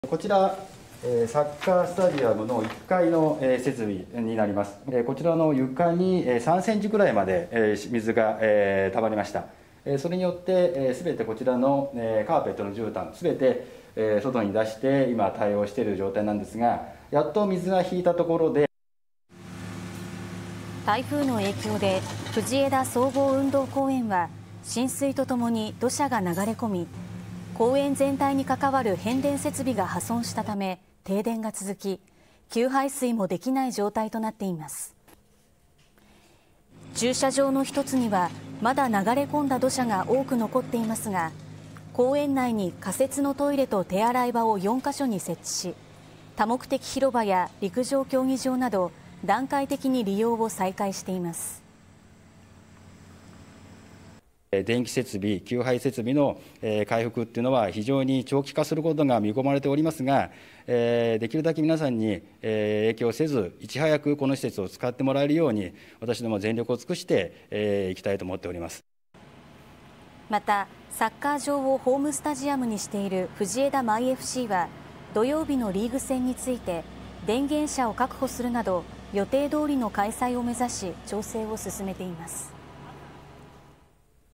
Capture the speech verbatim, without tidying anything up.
こちら、えー、サッカースタジアムのいっかいの、えー、設備になります。えー、こちらの床に、えー、さんセンチぐらいまで、えー、水が、えー、溜まりました。えー、それによって、えー、全てこちらの、えー、カーペットの絨毯、全て、えー、外に出して今対応している状態なんですが、やっと水が引いたところで、 台風の影響で藤枝総合運動公園は浸水とともに土砂が流れ込み、公園全体に関わる変電設備が破損したため停電が続き、給排水もできない状態となっています。駐車場の一つにはまだ流れ込んだ土砂が多く残っていますが、公園内に仮設のトイレと手洗い場をよんかしょに設置し、多目的広場や陸上競技場など段階的に利用を再開しています。 電気設備、給排設備の回復っていうのは非常に長期化することが見込まれておりますが、できるだけ皆さんに影響せず、いち早くこの施設を使ってもらえるように、私ども全力を尽くしていきたいと思っております。 また、サッカー場をホームスタジアムにしている藤枝舞 エフシー は、土曜日のリーグ戦について、電源車を確保するなど、予定通りの開催を目指し、調整を進めています。